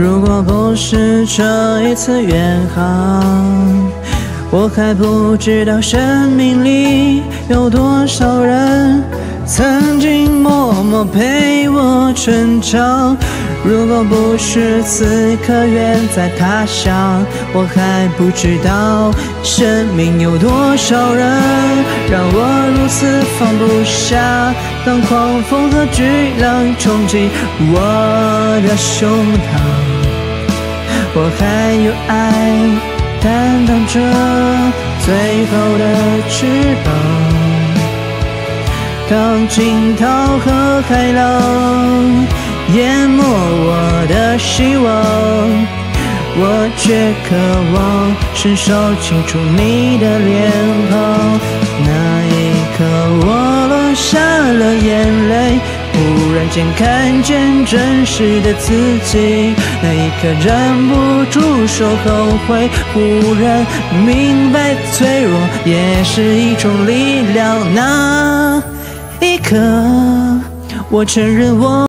如果不是这一次远航，我还不知道生命里有多少人曾经默默陪我成长。如果不是此刻远在他乡，我还不知道生命有多少人让我如此放不下。当狂风和巨浪冲击我的胸膛，我还有爱担当着最后的翅膀。当惊涛和海浪淹没我的希望，我却渴望伸手轻触你的脸庞。那一刻我落下了眼泪，忽然间看见真实的自己，那一刻忍不住说后悔，忽然明白脆弱也是一种力量。那一刻我承认我